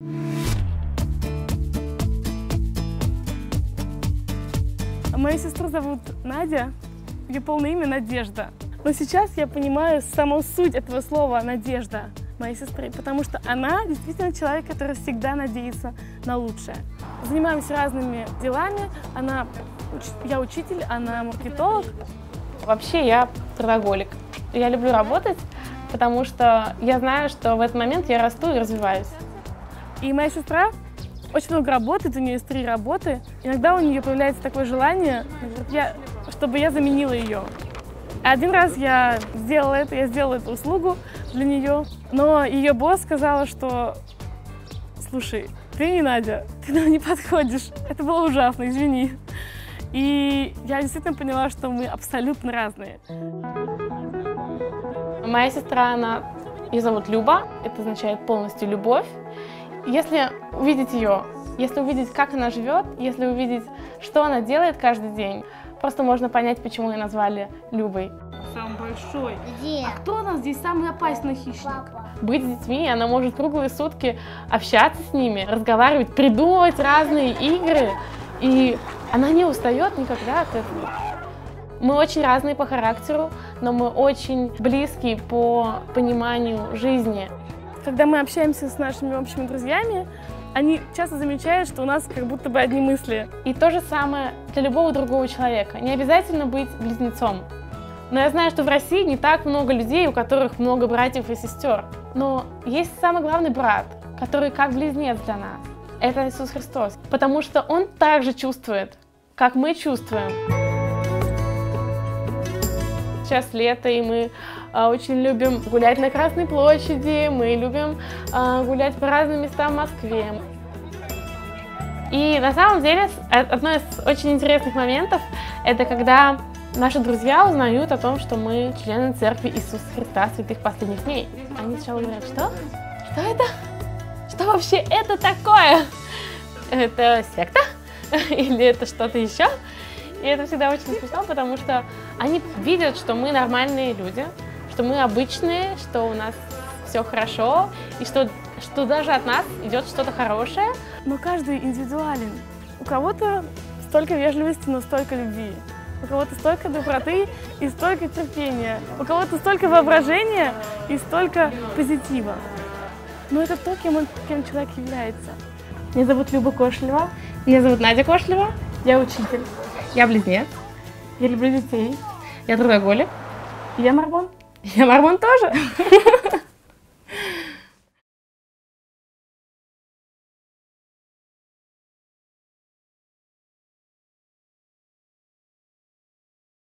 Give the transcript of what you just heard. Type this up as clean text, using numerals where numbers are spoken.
Мою сестру зовут Надя, ее полное имя Надежда. Но сейчас я понимаю саму суть этого слова «надежда» моей сестры, потому что она действительно человек, который всегда надеется на лучшее. Занимаемся разными делами, я учитель, она маркетолог. Вообще я трудоголик. Я люблю работать, потому что я знаю, что в этот момент я расту и развиваюсь. И моя сестра очень много работает, у нее есть 3 работы. Иногда у нее появляется такое желание, чтобы я заменила ее. Один раз я сделала эту услугу для нее, но ее босс сказала, что слушай, ты не Надя, ты нам не подходишь. Это было ужасно, извини. И я действительно поняла, что мы абсолютно разные. Моя сестра, ее зовут Люба, это означает полностью любовь. Если увидеть ее, если увидеть, как она живет, если увидеть, что она делает каждый день, просто можно понять, почему ее назвали Любой. Самый большой. Где? А кто у нас здесь самый опасный хищник? Папа. Быть с детьми, она может круглые сутки общаться с ними, разговаривать, придумывать разные игры, и она не устает никогда от этого. Мы очень разные по характеру, но мы очень близкие по пониманию жизни. Когда мы общаемся с нашими общими друзьями, они часто замечают, что у нас как будто бы одни мысли. И то же самое для любого другого человека. Не обязательно быть близнецом. Но я знаю, что в России не так много людей, у которых много братьев и сестер. Но есть самый главный брат, который как близнец для нас. Это Иисус Христос. Потому что Он так же чувствует, как мы чувствуем. Сейчас лето, и мы очень любим гулять на Красной площади, мы любим гулять по разным местам в Москве. И на самом деле, одно из очень интересных моментов, это когда наши друзья узнают о том, что мы члены Церкви Иисуса Христа Святых Последних Дней. Они сначала говорят, что? Что это? Что вообще это такое? Это секта? Или это что-то еще? И это всегда очень смешно, потому что они видят, что мы нормальные люди, что мы обычные, что у нас все хорошо, и что даже от нас идет что-то хорошее. Но каждый индивидуален. У кого-то столько вежливости, но столько любви. У кого-то столько доброты и столько терпения. У кого-то столько воображения и столько позитива. Но это то, кем человек является. Меня зовут Люба Кошелева. Меня зовут Надя Кошелева. Я учитель. Я близнец. Я люблю детей. Я трудоголик. Я мормон. Я мормон тоже.